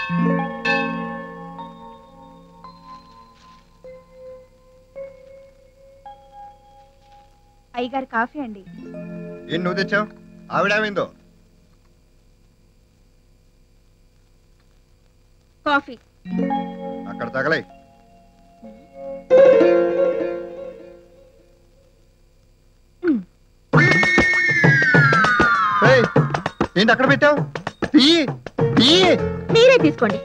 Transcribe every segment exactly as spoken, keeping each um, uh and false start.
అయ్యగారు కాఫీ అండి. ఏం నువ్వు తెచ్చావు? ఆవిడేమైందో? కాఫీ అక్కడ తగలై. ఏంటి అక్కడ పెట్టావు? మీరే తీసుకోండి.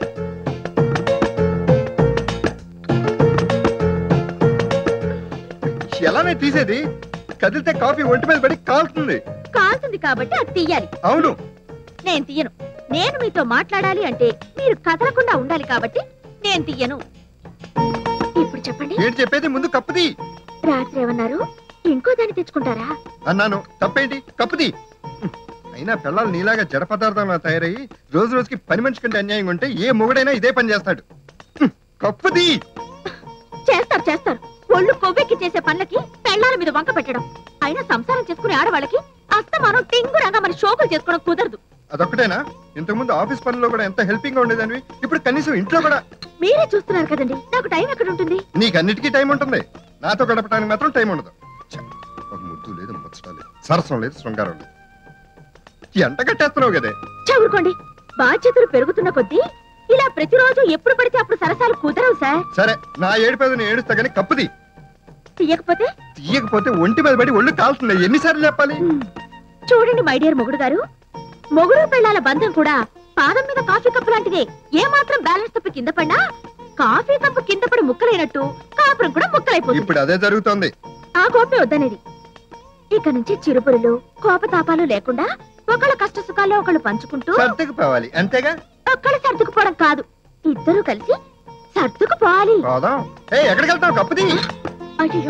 ఎలానే తీసేది? కదిలితే కాఫీ ఒంటి మీద పడి కాలుతుంది. కాలుతుంది కాబట్టి అది తీయాలి. అవును, నేను తీయను. నేను మీతో మాట్లాడాలి అంటే మీరు కదలకుండా ఉండాలి కాబట్టి నేను తీయను. ఇప్పుడు చెప్పండి. ఏంటి చెప్పేది? ముందు కప్పుది. రాత్రి ఏమన్నారు? ఇంకో దాన్ని తెచ్చుకుంటారా అన్నాను. తప్పేంటి? కప్పుది. అయినా పిల్లలు నీలాగా జడ పదార్థంలో తయారయ్యి రోజు రోజుకి పని మనిషి కంటే అన్యాయంగా ఉంటే ఏ మొగుడైనా ఇదే పని చేస్తాడు. కప్పుది. చేస్తారు చేస్తారు. ఒళ్ళు కొవ్వెక్కి చేసే పనులకి పెళ్ళాల మీద వంక పెట్టడం. అయినా సంసారం చేసుకునే ఆడవాళ్ళకి అస్తమానం టింగు రంగా మన షోకులు చేసుకోవడం కుదరదు. అదొక్కటేనా? ఇంతకు ముందు ఆఫీస్ పనుల్లో కూడా ఎంత హెల్పింగ్ గా ఉండేదానివి, ఇప్పుడు కనీసం ఇంట్లో కూడా. మీరే చూస్తున్నారు కదండి, నాకు టైం ఎక్కడ ఉంటుంది? నీకు అన్నిటికీ టైం ఉంటుంది, నాతో గడపడానికి మాత్రం టైం ఉండదు. ఒక ముద్దు లేదు, ముచ్చట లేదు, సరసం లేదు, శృంగారం లేదు. ఎంట కట్టేస్తున్నావు కదే. చదువుకోండి. బాధ్యతలు పెరుగుతున్న కొద్దీ ఇలా ప్రతిరోజు ఎప్పుడు పడితే అప్పుడు సరసాలు కుదరవు సార్. సరే, నా ఏడుపేద నేను ఏడుస్తా గానీ కప్పుది. తీయకపోతే తీయకపోతే ఒంటి మీద పడి ఒళ్ళు కాలుతుంది. ఎన్నిసార్లు చెప్పాలి? చూడండి మై డియర్ మొగుడు గారు, మొగుడు పెళ్ళాల బంధం కూడా పాదం మీద కాఫీ కప్పు లాంటిదే. ఏ మాత్రం బ్యాలెన్స్ తప్పి కింద పడినా కాఫీ కప్పు కింద పడి ముక్కలైనట్టు కాపురం కూడా ముక్కలైపోతుంది. ఇప్పుడు అదే జరుగుతోంది. ఆ కోపే వద్దనేది. ఇక నుంచి చిరుపురులు కోపతాపాలు లేకుండా ఒకళ్ళ కష్ట సుఖాల్లో ఒకళ్ళు పంచుకుంటూ సర్దుకుపోవాలి, అంతేగా? ఒక్కళ్ళు సర్దుకుపోవడం కాదు, ఇద్దరు కలిసి సర్దుకుపోవాలి. ఎక్కడికి వెళ్తావు? కప్పుది. అయ్యో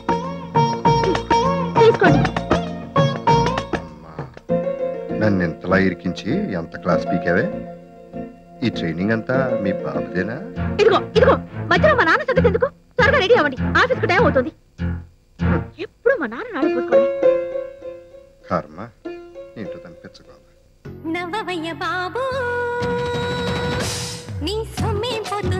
తీసుకోండి. నన్ను ఎంతలా ఇరికించి ఎంత క్లాస్ పీకావే? ఈ ట్రైనింగ్ అంతా మీ బాబుదేనా? ఇదిగో ఇదిగో మధ్యలో మా నాన్న సంగతి ఎందుకు? త్వరగా రెడీ అవ్వండి, ఆఫీస్ కు టైం అవుతుంది. ఎప్పుడు మా నాన్న నాడు పోసుకోండి. కర్మ, ఏంటో కనిపించుకోవాలి. నవ్వవయ్య బాబు, నీ సొమ్మే పోతు